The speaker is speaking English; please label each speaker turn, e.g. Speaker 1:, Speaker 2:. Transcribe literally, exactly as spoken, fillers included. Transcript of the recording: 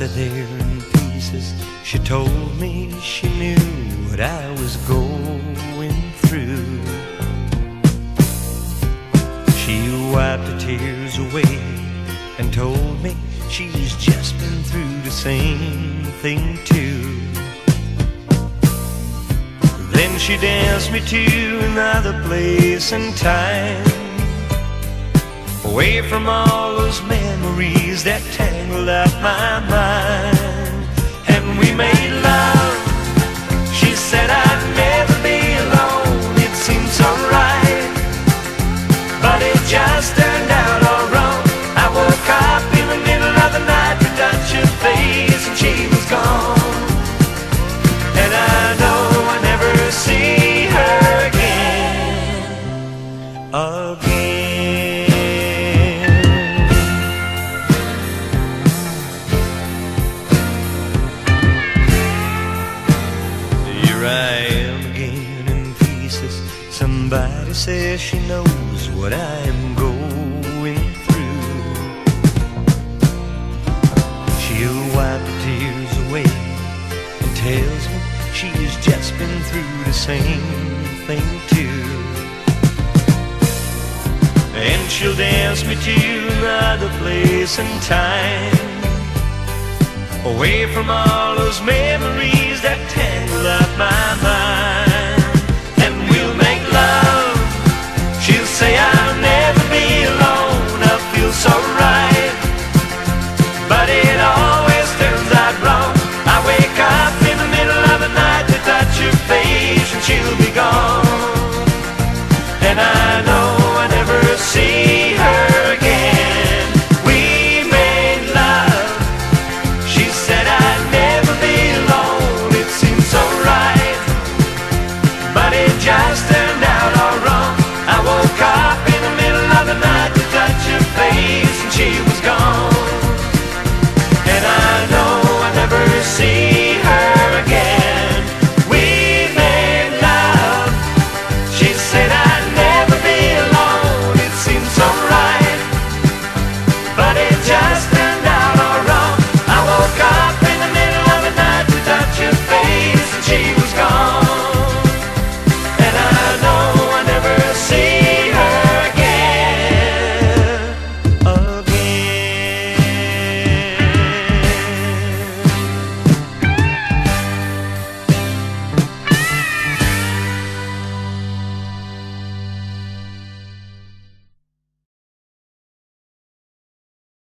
Speaker 1: there in pieces. She told me she knew what I was going through. She wiped the tears away and told me she's just been through the same thing too. Then she danced me to another place and time, away from all those memories that tangled up my mind. And we made love. She said I'd never be alone. It seemed so right, but it just turned out all wrong. I woke up in the middle of the night to touch her face, and she was gone. And I know I never see her again, again. Here I am again in pieces. Somebody says she knows what I am going through. She'll wipe the tears away and tells me she's just been through the same thing too. And she'll dance me to another place and time, away from all those memories that tangle